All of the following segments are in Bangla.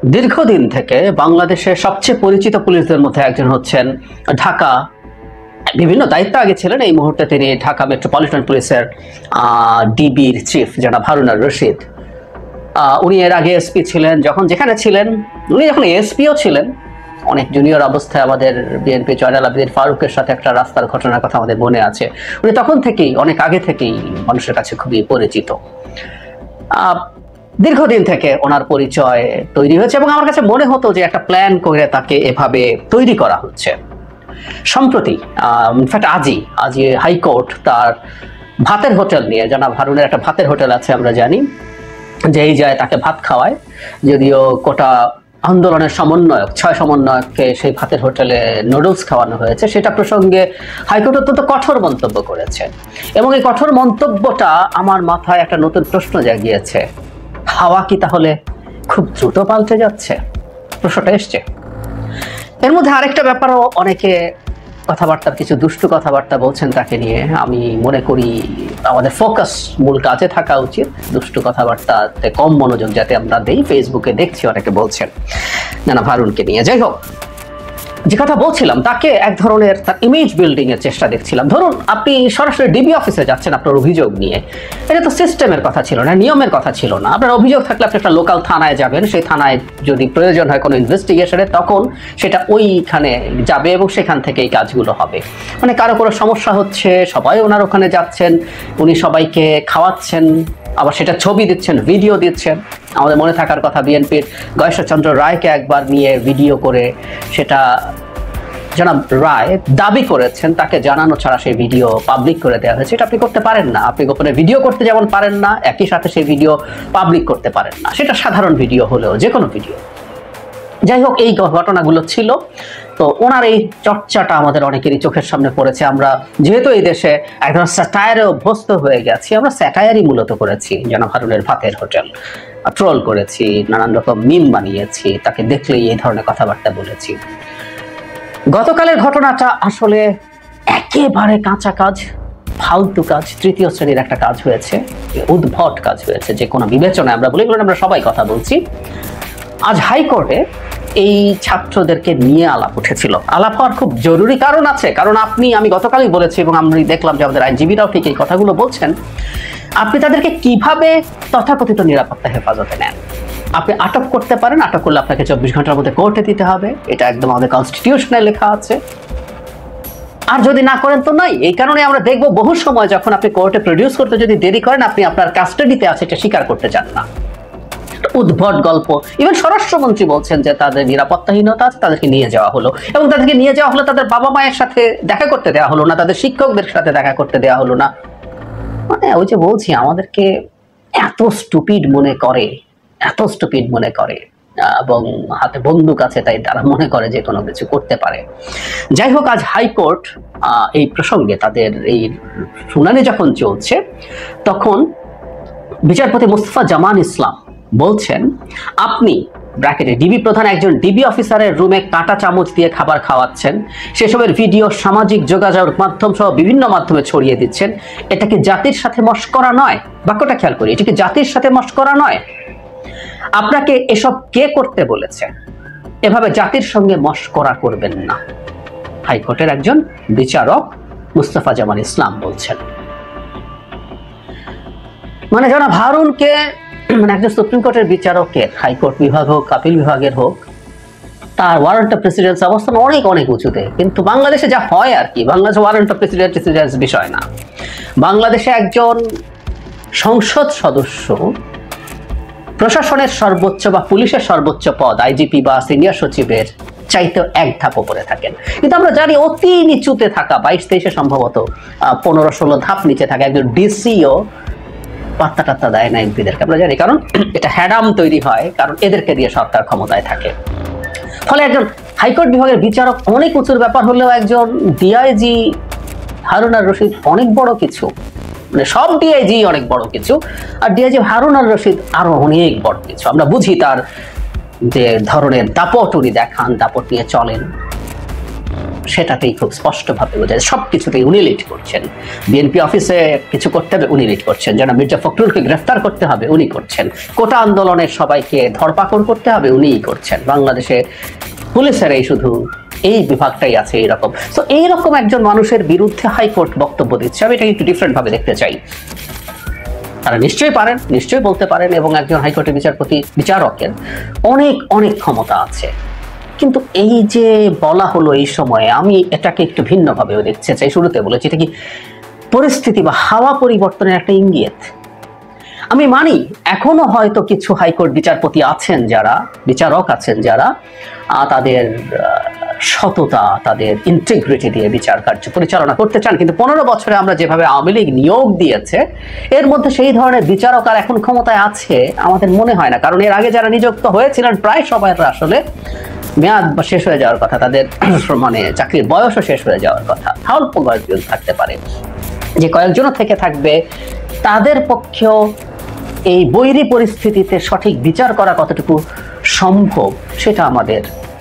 দীর্ঘদিন থেকে বাংলাদেশের সবচেয়ে পরিচিত পুলিশদের মধ্যে একজন হচ্ছেন ঢাকা, বিভিন্ন দায়িত্ব আগে ছিলেন, এই মুহূর্তে তিনি ঢাকা মেট্রোপলিটন পুলিশের ডিবির চিফ জনাব হারুন আর রশিদ। উনি এর আগে এসপি ছিলেন, যখন যেখানে ছিলেন উনি যখন এসপিও ছিলেন, অনেক জুনিয়র অবস্থায় আমাদের বিএনপি জয়নাল আবেদিন ফারুকের সাথে একটা রাস্তার ঘটনার কথা আমাদের মনে আছে। উনি তখন থেকেই, অনেক আগে থেকেই মানুষের কাছে খুবই পরিচিত। দীর্ঘদিন থেকে ওনার পরিচয় তৈরি হয়েছে এবং আমার কাছে মনে হতো যে একটা প্ল্যান করে তাকে এভাবে তৈরি করা হচ্ছে। সম্প্রতি ইনফ্যাক্ট আজই হাইকোর্ট তার ভাতের হোটেল নিয়ে, জনাব হারুনের একটা ভাতের হোটেল আছে আমরা জানি, যেই যায় তাকে ভাত খাওয়ায়, যদিও কোটা আন্দোলনের সমন্বয়ক 6 সমন্বয়ককে সেই ভাতের হোটেলে নুডলস খাওয়ানো হয়েছে, সেটা প্রসঙ্গে হাইকোর্ট অত্যন্ত কঠোর মন্তব্য করেছে এবং এই কঠোর মন্তব্যটা আমার মাথায় একটা নতুন প্রশ্ন জাগিয়েছে। হাওয়া কি তাহলে খুব দ্রুত পাল্টে যাচ্ছে? প্রশ্নটা এসছে। এর মধ্যে আরেকটা ব্যাপারও, অনেকে কথাবার্তার কিছু দুষ্টু কথাবার্তা বলছেন তাকে নিয়ে। আমি মনে করি আমাদের ফোকাস মূল কাজে থাকা উচিত, দুষ্টু কথাবার্তাতে কম মনোযোগ যাতে আমরা দেই। ফেসবুকে দেখছি অনেকে বলছেন জনাব হারুনকে নিয়ে। যাই হোক, যে কথা বলছিলাম, তাকে এক ধরনের তার ইমেজ বিল্ডিং এর চেষ্টা দেখছিলাম। ধরুন আপনি সরাসরি ডিবি অফিসে যাচ্ছেন আপনার অভিযোগ নিয়ে, এটা তো সিস্টেমের কথা ছিল না, নিয়মের কথা ছিল না। আপনার অভিযোগ থাকলে আপনি একটা লোকাল থানায় যাবেন, সেই থানায় যদি প্রয়োজন হয় কোনো ইনভেস্টিগেশনে, তখন সেটা ওইখানে যাবে এবং সেখান থেকে এই কাজগুলো হবে। মানে কারো কোনো সমস্যা হচ্ছে, সবাই ওনার ওখানে যাচ্ছেন, উনি সবাইকে খাওয়াচ্ছেন, আবার সেটা ছবি দিচ্ছেন, ভিডিও দিচ্ছেন। আমাদের মনে থাকার কথা, বিএনপির গয়েশ্বরচন্দ্র রায়কে একবার নিয়ে ভিডিও করে সেটা জনাব রায় দাবি করেছেন তাকে জানানো ছাড়া সেই ভিডিও পাবলিক করে দেওয়া হয়েছে। এটা আপনি করতে পারেন না। আপনি গোপনে ভিডিও করতে যেমন পারেন না, একই সাথে সেই ভিডিও পাবলিক করতে পারেন না, সেটা সাধারণ ভিডিও হলেও, যে কোনো ভিডিও। যাই হোক, এই ঘটনাগুলো ছিল। তো ওনার এই চর্চাটা আমাদের অনেকেরই চোখের সামনে পড়েছে। আমরা যেহেতু এই দেশে একদম স্যাটায়ারে অভ্যস্ত হয়ে গেছি, আমরা স্যাটায়ারই মূলত করেছি। জনাব হারুনের ভাতের হোটেল ট্রোল করেছি, নানান রকম মিম বানিয়েছি, তাকে দেখলেই এই ধরনের কথাবার্তা বলেছি। গতকালের ঘটনাটা আসলে একেবারে কাঁচা কাজ, ফালতু কাজ, তৃতীয় শ্রেণীর একটা কাজ হয়েছে, উদ্ভট কাজ হয়েছে, যে কোনো বিবেচনায় আমরা বলি, আমরা সবাই কথা বলছি। আজ হাইকোর্টে এই ছাত্রদেরকে নিয়ে আলাপ উঠেছিল। আলাপ হওয়ার খুব জরুরি কারণ আছে, কারণ আমি গতকালই বলেছি এবং আমি দেখলাম যে আমাদের আইনজীবীরাও ঠিক এই কথাগুলো বলছেন। আপনি তাদেরকে কিভাবে তথাকথিত নিরাপত্তা হেফাজতে নেন? আপনি আটক করতে পারেন, আটক করলে আপনাকে 24 ঘন্টার মধ্যে কোর্টে দিতে হবে, এটা একদম আমাদের কনস্টিটিউশনে লেখা আছে। আর যদি না করেন তো নাই। এই কারণে আমরা দেখবো বহু সময় যখন আপনি কোর্টে প্রডিউস করতে যদি দেরি করেন, আপনি আপনার কাস্টাডিতে আছে এটা স্বীকার করতে চান না। উদ্ভট গল্প। ইভেন স্বরাষ্ট্রমন্ত্রী বলছেন যে তাদের নিরাপত্তাহীনতা আছে, তাদেরকে নিয়ে যাওয়া হলো, এবং তাদেরকে নিয়ে যাওয়া হলো তাদের বাবা মায়ের সাথে দেখা করতে দেওয়া হলো না, তাদের শিক্ষকদের সাথে দেখা করতে দেওয়া হলো না। মানে ওই যে বলছি, আমাদেরকে এত স্টুপিড মনে করে, এত স্টুপিড মনে করে, এবং হাতে বন্দুক আছে তাই তারা মনে করে যে কোনো কিছু করতে পারে। যাই হোক, আজ হাইকোর্ট এই প্রসঙ্গে তাদের এই শুনানি যখন চলছে, তখন বিচারপতি মুস্তাফা জামান ইসলাম বলছেন, আপনি ব্র্যাকেটে ডিবি প্রধান একজন ডিবি অফিসারের রুমে কাঁটা চামচ দিয়ে খাবার খাওয়াচ্ছেন, সেসবের ভিডিও সামাজিক যোগাযোগ মাধ্যম সহ বিভিন্ন মাধ্যমে ছড়িয়ে দিচ্ছেন, এটা কি জাতির সাথে মশকরা নয়? বাক্যটা খেয়াল করি, এটা কি জাতির সাথে মশকরা নয়? আপনাকে এসব কে করতে বলেছে? এভাবে জাতির সঙ্গে মশকরা করবেন না। হাইকোর্টের একজন বিচারক মুস্তাফা জামান ইসলাম বলছেন। মানে জনাব হারুনকে, মানে একজন সুপ্রিম কোর্টের বিচারকের, হাইকোর্ট বিভাগ হোক, আপিল বিভাগের হোক, তার ওয়ারেন্ট অফ প্রেসিডেন্স অবস্থান অনেক অনেক উঁচুতে। কিন্তু বাংলাদেশে যা হয় আর কি, বাংলাদেশে ওয়ারেন্ট অফ প্রেসিডেন্স বিষয় না। বাংলাদেশে একজন সংসদ সদস্য প্রশাসনের সর্বোচ্চ বা পুলিশের সর্বোচ্চ পদ, আইজিপি বা সিনিয়র সচিবের চাইতে এক ধাপ উপরে থাকেন। কিন্তু আমরা জানি অতি নিচুতে থাকা, 22-23 সম্ভবত 15-16 ধাপ নিচে থাকা একজন ডিসিও পাত্তা টাত্তা দেয় না এমপিদেরকে, আমরা জানি। কারণ এটা হ্যাডাম তৈরি হয়, কারণ এদেরকে দিয়ে সরকার ক্ষমতায় থাকে। ফলে একজন হাইকোর্ট বিভাগের বিচারক অনেক উঁচুর ব্যাপার হলেও একজন ডিআইজি হারুন আর রশিদ অনেক বড় কিছু। মানে সব ডিআইজি অনেক বড় কিছু, আর ডিআইজি হারুন আর রশিদ আরো অনেক বড় কিছু। আমরা বুঝি তার যে ধরনের দাপট উনি দেখান, দাপট নিয়ে চলেন। সেটাতেই খুব স্পষ্টভাবে বোঝা যায়। সবকিছুতেই উনি লিড করছেন। বিএনপি অফিসে কিছু করতে হবে, উনি লিড করছেন। যেন মির্জা ফখরুলকে গ্রেফতার করতে হবে, উনি করছেন। কোটা আন্দোলনের সবাইকে ধরপাকড় করতে হবে, উনিই করছেন। বাংলাদেশে পুলিশের এই শুধু এই বিভাগটাই আছে এইরকম। তো এইরকম একজন মানুষের বিরুদ্ধে হাইকোর্ট বক্তব্য দিচ্ছে, আমি এটাকে একটু ডিফারেন্ট ভাবে দেখতে চাই। তারা নিশ্চয়ই পারেন, নিশ্চয়ই বলতে পারেন, এবং একজন হাইকোর্টের বিচারকের অনেক অনেক ক্ষমতা আছে। কিন্তু এই যে বলা হলো এই সময়ে, আমি এটাকে একটু ভিন্নভাবেও দেখতে চাই। শুরুতে বলেছি এটা কি পরিস্থিতি বা হাওয়া পরিবর্তনের একটা ইঙ্গিত। আমি মানি এখনো হয়তো কিছু হাইকোর্ট বিচারপতি আছেন যারা, বিচারক আছেন যারা তাদের সততা, তাদের ইন্টিগ্রিটি দিয়ে বিচার কার্য পরিচালনা করতে চান। কিন্তু 15 বছরে আমরা যেভাবে আওয়ামী লীগ নিয়োগ দিয়েছে, এর মধ্যে সেই ধরনের বিচারক আর এখন ক্ষমতায় আছে আমাদের মনে হয় না। কারণ এর আগে যারা নিযুক্ত হয়েছিলেন প্রায় সবাই আসলে মেয়াদ বা শেষ হয়ে যাওয়ার কথা, তাদের মানে চাকরির বয়সও শেষ হয়ে যাওয়ার কথা। অল্প কয়েকজন থাকতে পারে, যে কয়েকজনও থেকে থাকবে তাদের পক্ষেও এই বৈরী পরিস্থিতিতে সঠিক বিচার করা কতটুকু সম্ভব সেটা আমাদের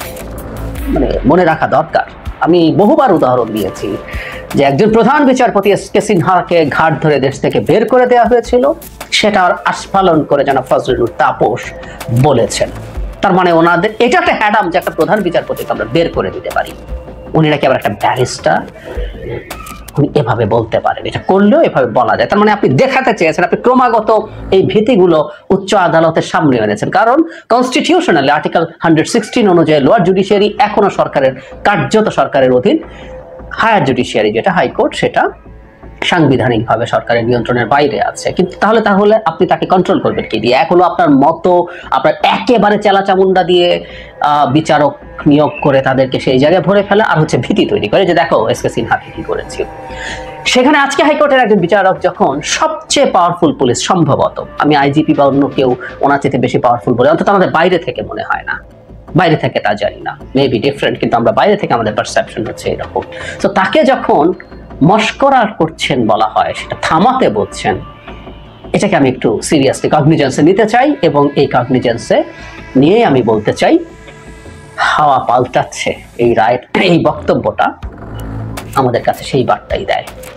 মানে মনে রাখা দরকার। আমি বহুবার উদাহরণ দিয়েছি যে একজন প্রধান বিচারপতি এস.কে. সিনহাকে ঘাট ধরে দেশ থেকে বের করে দেওয়া হয়েছিল, সেটার আস্ফালন করে যেন ফজলুল তাপস বলেছেন। তার মানে ওনাদের এটা একটা হ্যাডাম যে একটা প্রধান বিচারপতিকে আমরা বের করে দিতে পারি। উনি নাকি আবার একটা ব্যারিস্টার, উনি এভাবে বলতে পারেন, এটা করলেও এভাবে বলা যায়। তার মানে আপনি দেখাতে চেয়েছেন আপনি ক্রমাগত এই ভীতিগুলো উচ্চ আদালতের সামনে এনেছেন। কারণ কনস্টিটিউশনালি আর্টিকেল 116 অনুযায়ী লোয়ার জুডিশিয়ারি এখনো সরকারের কার্যত সরকারের অধীন, হায়ার জুডিশিয়ারি যেটা হাইকোর্ট সেটা সাংবিধানিকভাবে সরকারের নিয়ন্ত্রণের বাইরে আছে। কিন্তু তাহলে আপনি তাকে কন্ট্রোল করবেন কি দিয়ে? এক হলো আপনার মতো, আপনার একেবারে চেলাচামুন্ডা দিয়ে বিচারক নিয়োগ করে তাদেরকে সেই জায়গায় ভরে ফেলা, আর হচ্ছে ভীতি তৈরি করে যে দেখো এস.কে. সিনহাকে কি করেছি। সেখানে আজকে হাইকোর্টের একজন বিচারক যখন সবচেয়ে পাওয়ারফুল পুলিশ, সম্ভবত আমি আইজিপি বা অন্য কেউ ওনার চেয়ে বেশি পাওয়ারফুল বলে অন্তত আমাদের বাইরে থেকে মনে হয় না, বাইরে থেকে তা জানি না, মেবি ডিফারেন্ট, কিন্তু আমরা বাইরে থেকে আমাদের পারসেপশন হচ্ছে এরকম। তো তাকে যখন মস্করা করছেন বলা হয়, সেটা থামাতে বলছেন, এটাকে আমি একটু সিরিয়াসলি কগনিজেন্সে নিতে চাই। এবং এই কগনিজেন্সে নিয়ে আমি বলতে চাই হাওয়া পাল্টাচ্ছে। এই রায়, এই বক্তব্যটা আমাদের কাছে সেই বার্তাই দেয়।